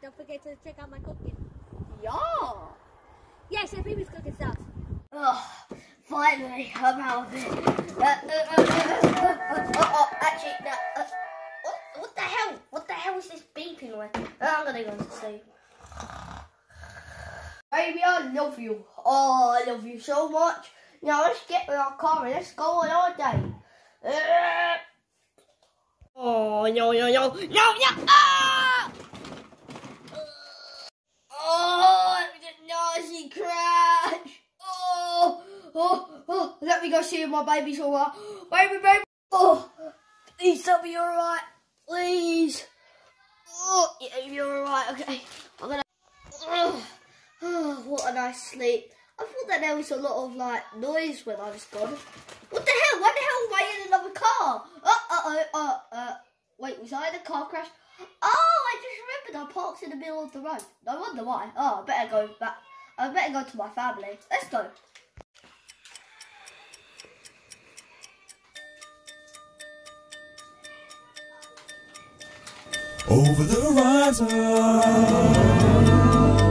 don't forget to check out my cooking. Yeah. Yeah, so Phoebe's cooking stuff. Oh, finally, I'm out of it. Actually, no. What the hell? What the hell is this beeping with? I'm gonna go to sleep. Baby, I love you. Oh, I love you so much. Now let's get in our car and let's go on our date. Oh, no. Ah! Oh, it was a nasty crash. Oh, let me go see if my baby's alright. Baby. Oh, please tell me you're alright. Please. Oh, yeah, you're alright. Okay. I'm gonna. Oh, what a nice sleep. I thought that there was a lot of like noise when I was gone. What the hell? Why the hell am I in another car? Wait, was I in a car crash? Oh, I just remembered I parked in the middle of the road. No wonder why. Oh, I better go back. I better go to my family. Let's go. Over the horizon.